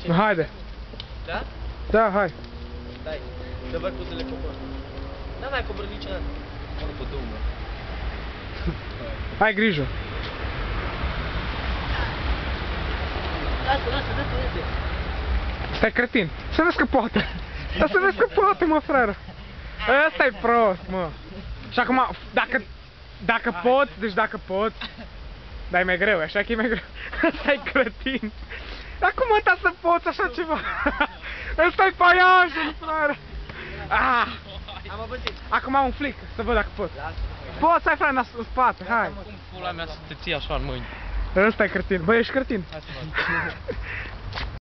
Haide. Da? Da, hai. Stai, să văd cum să le cobor. Da, n-ai cobor niciodată. Mă, după două, mă. Ai grijă. Lasă, lasă, dă-te. Stai cretin. Să vezi că poate. Dar să vezi că poate, mă, freră. Ăsta-i prost, mă. Și acum, dacă poți, deci dacă poți. Dar e mai greu, așa că e mai greu. Ăsta-i cretin. Acum ta să poți așa ceva. Ăsta-i paianjul, frere. Ah. Am obăsit. Acum un flic, să văd dacă pot. Poți, hai, frate, în spate, hai. Cum pula mea să te ții așa în mâini? Ăsta-i cretin. Băi, ești cretin. Hai să văd.